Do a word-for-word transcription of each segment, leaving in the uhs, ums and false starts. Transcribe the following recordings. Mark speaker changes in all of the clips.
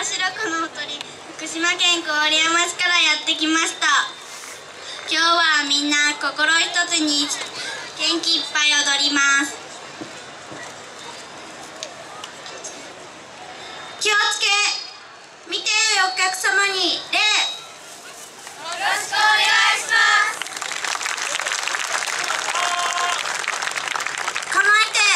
Speaker 1: 白子のおとり、福島県郡山市からやってきました。今日はみんな心一つに元気いっぱい踊ります。気をつけ、見ているお客様に礼。よろしくお願いします。構えて。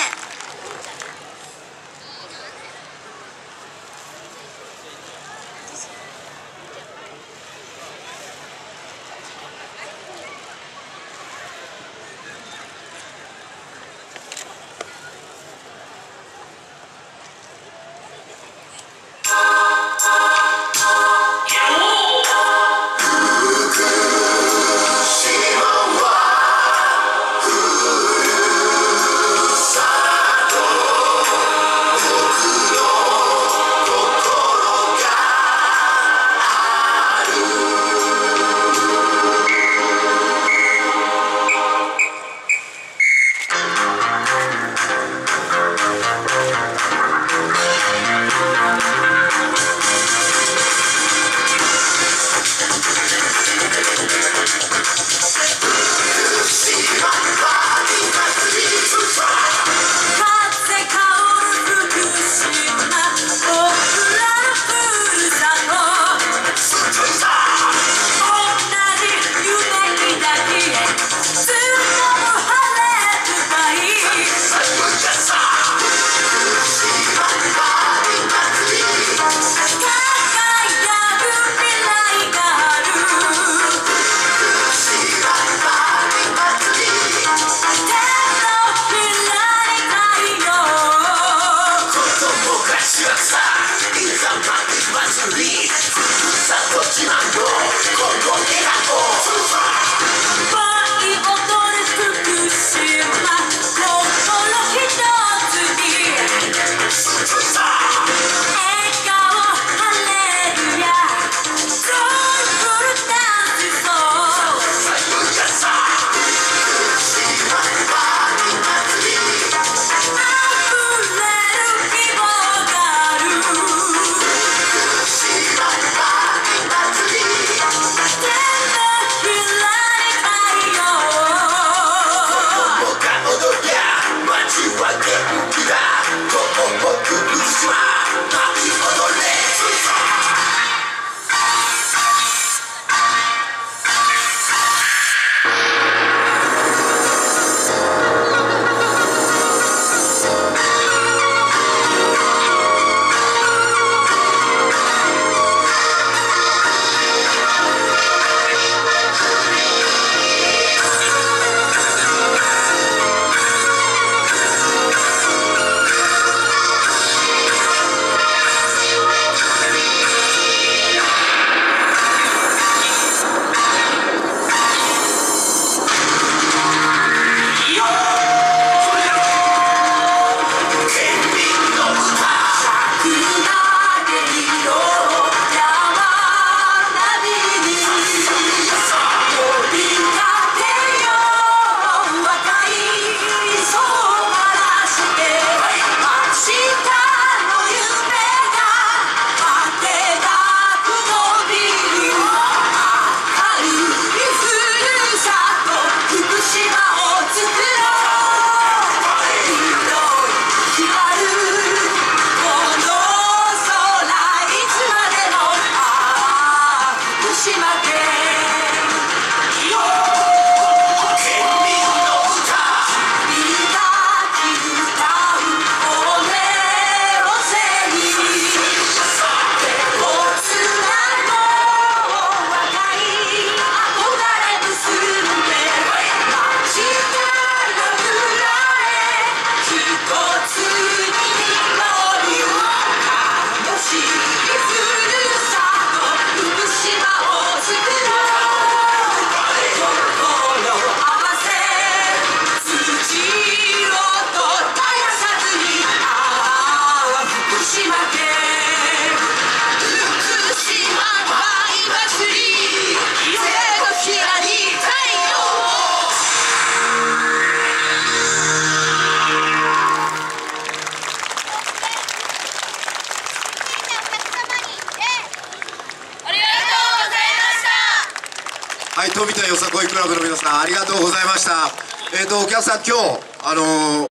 Speaker 2: はい、富田よさこいクラブの皆さんありがとうございました。えっ、ー、とお客さん今日あのー